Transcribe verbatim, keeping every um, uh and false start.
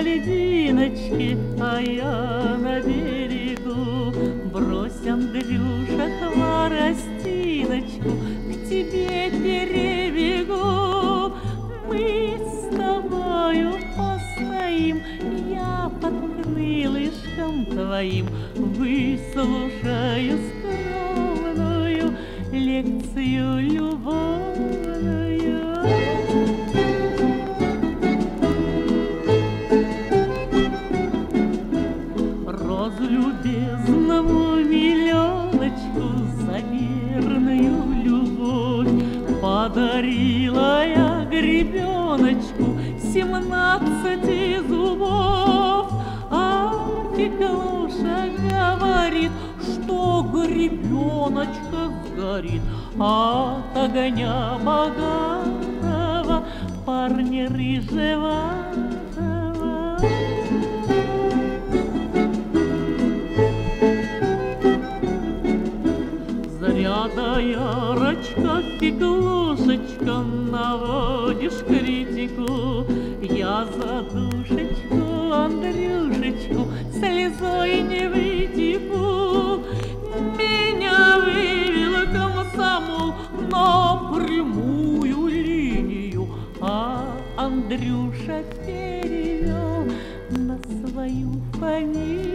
льдиночке, а я на берегу. Брось, Андрюша, хворостиночку, к тебе перебегу. Мы с тобою постоим, я под крылышком твоим выслушаю скромную лекцию любовную. Розу любезному миллионочку за верную любовь подарила я гребеночку семнадцати зубов. А Феклуша говорит, что гребеночка сгорит от огня богатого парня рыжего. Зря, доярочка, Феклушечка, наводишь критику. Я за душечку, Андрюшечку, слезой не вытеку. Меня вывел комсомол на прямую линию, а Андрюша перевел на свою фамилию.